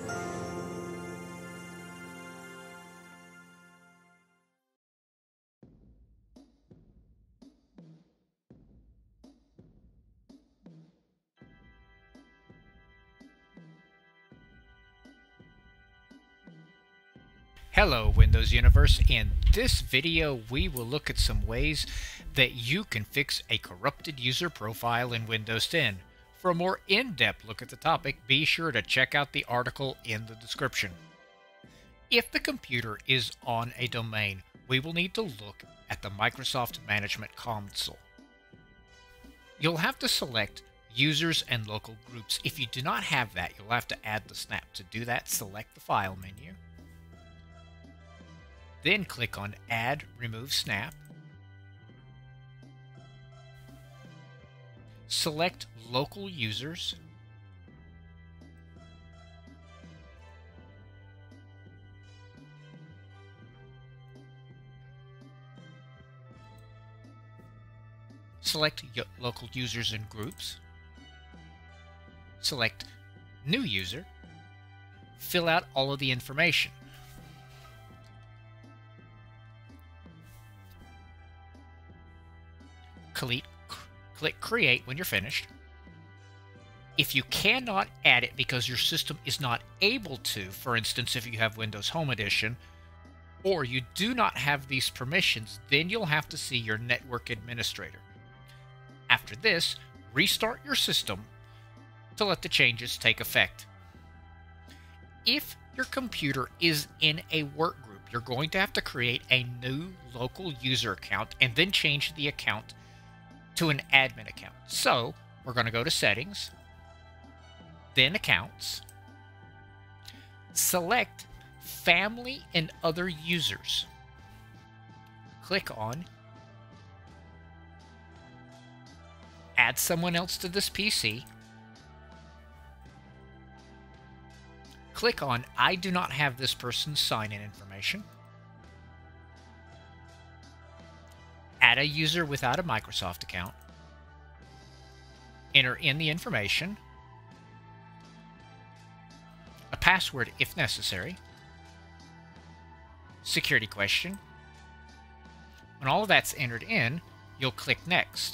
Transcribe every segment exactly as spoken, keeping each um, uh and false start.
Hello Windows Universe. In this video we will look at some ways that you can fix a corrupted user profile in Windows ten. For a more in-depth look at the topic, be sure to check out the article in the description. If the computer is on a domain, we will need to look at the Microsoft Management Console. You'll have to select Users and Local Groups. If you do not have that, you'll have to add the snap. To do that, select the File menu. Then click on Add Remove Snap. Select Local Users. Select Local Users and Groups. Select New User. Fill out all of the information. Click, click Create when you're finished. If you cannot add it because your system is not able to, for instance, if you have Windows Home Edition, or you do not have these permissions, then you'll have to see your network administrator. After this, restart your system to let the changes take effect. If your computer is in a work group, you're going to have to create a new local user account and then change the account to an admin account. So we're going to go to Settings, then Accounts, select Family and Other Users, click on Add Someone Else to this P C, click on I do not have this person's sign-in information, add a user without a Microsoft account, enter in the information, a password if necessary, security question. When all of that's entered in, you'll click Next.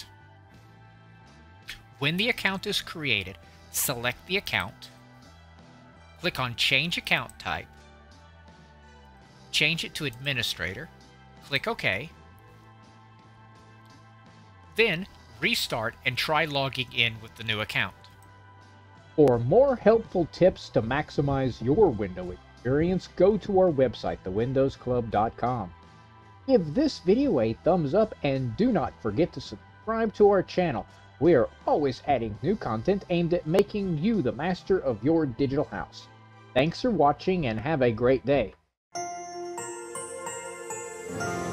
When the account is created, select the account, click on Change Account Type, change it to Administrator, click OK. Then restart and try logging in with the new account. For more helpful tips to maximize your Windows experience, go to our website, the windows club dot com. Give this video a thumbs up and do not forget to subscribe to our channel. We are always adding new content aimed at making you the master of your digital house. Thanks for watching and have a great day.